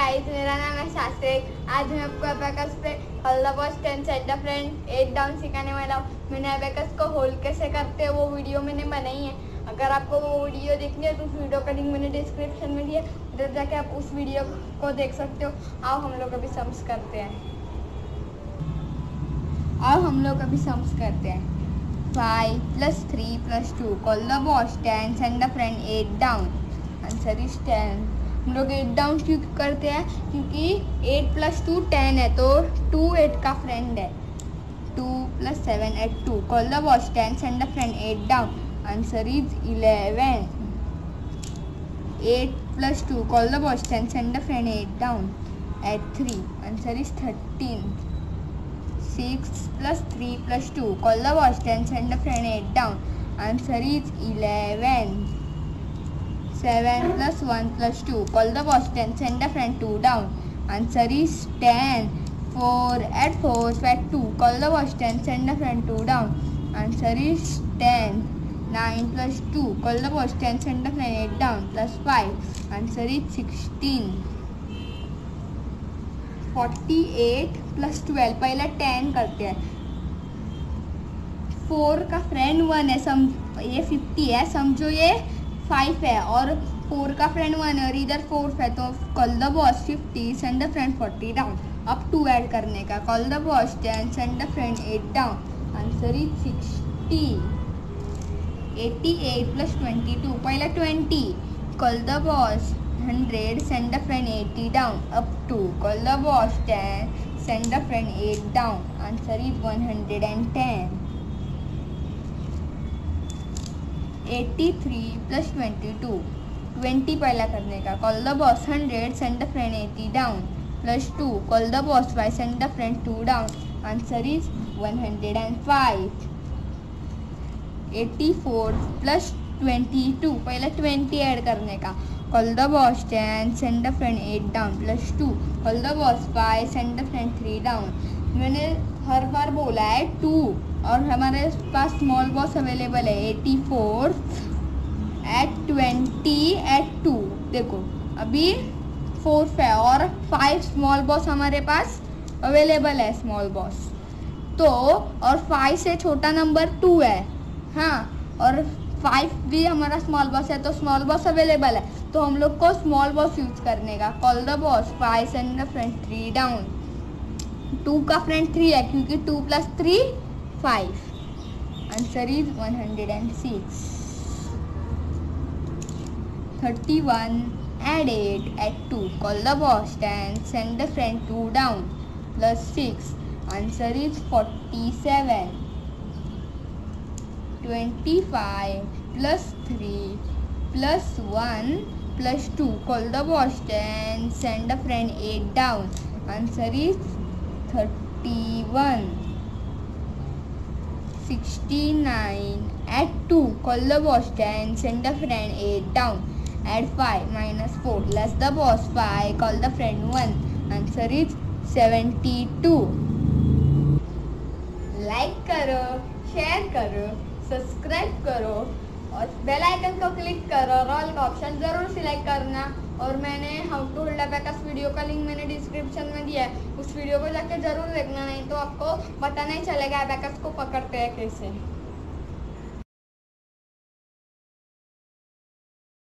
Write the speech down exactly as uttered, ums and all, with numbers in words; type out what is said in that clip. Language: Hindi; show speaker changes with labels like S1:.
S1: गाइस, मेरा नाम है शास्त्रिक। आज मैं आपको अबेकस पे call the boss ten send the friend eight down सिखाने वाला हूँ। मैंने अबेकस को होल्ड कैसे करते हैं वो वीडियो मैंने बनाई है। अगर आपको वो वीडियो देखनी है तो उस वीडियो का लिंक मैंने डिस्क्रिप्शन में दिया, उधर जाके आप उस वीडियो को देख सकते हो। आओ हम लोग अभी सम्स करते हैं आओ हम लोग अभी सम्स करते हैं five plus three plus two call the boss ten send the friend eight down. Answer is ten. हम लोग एट डाउन क्यों करते हैं? क्योंकि एट प्लस टू टेन है, तो टू एट का फ्रेंड है। Two plus seven eight two call the boss ten send the friend eight down. Answer is eleven. Eight plus two call the boss ten send the friend eight down eight three. Answer is thirteen. Six plus three plus two call the boss ten send the friend eight down. Answer is eleven. seven plus one plus two call the boss ten send a friend two down. Answer is ten. four add four add two call the boss ten send a friend two down. Answer is ten. nine plus two call the boss ten send a friend eight down plus five. Answer is sixteen. forty-eight plus twelve पहले ten करते हैं। फोर का फ्रेंड वन है, सम ये फिफ्टी है, समझो ये फाइव है, और फोर का फ्रेंड वन है और इधर फोर है, तो call the boss fifty send the friend forty down. अब टू ऐड करने का, call the boss ten send the friend eight down. Answer is sixty. Eighty eight plus twenty two पहले twenty, call the boss hundred send the friend eighty down. अब two call the boss ten send the friend eight down. Answer is one hundred and ten. Eighty three plus twenty two twenty पहला करने का, call the boss hundred send the friend eighty down plus two call the boss five send the friend two down. Answer is one hundred and five. Eighty four plus twenty two पहले ट्वेंटी ऐड करने का, call the boss ten send the friend eight down plus two call the boss five send the friend three down. मैंने हर बार बोला है टू, और हमारे पास स्मॉल बॉस अवेलेबल है eighty four eight twenty eight two. देखो अभी फोर है और फाइव स्मॉल बॉस हमारे पास अवेलेबल है स्मॉल बॉस, तो और फाइव से छोटा नंबर टू है, हाँ, और फाइव भी हमारा स्मॉल बॉस है, तो स्मॉल बॉस अवेलेबल है, तो हम लोग को स्मॉल बॉस यूज करने का। Call the boss five send the friend three down. Two का फ्रेंड थ्री है क्योंकि two plus three five. Answer is one hundred and six. Thirty one add eight eight two call the boss ten send the friend two down plus six. Answer is forty seven. Twenty five plus three plus one plus two call the boss ten send the friend eight down. Answer is thirty one. Sixty nine add two call the boss ten send the friend eight down. Add five minus four less the boss five call the friend one. Answer is seventy-two. Like करो, शेयर करो, सब्सक्राइब करो और बेल आइकन को क्लिक करो और ऑल का ऑप्शन ज़रूर सिलेक्ट करना। और मैंने how to hold abacus video का लिंक मैंने डिस्क्रिप्शन में दिया है, उस वीडियो को जाके ज़रूर देखना, नहीं तो आपको पता नहीं चलेगा अबेकस को पकड़ते हैं कैसे।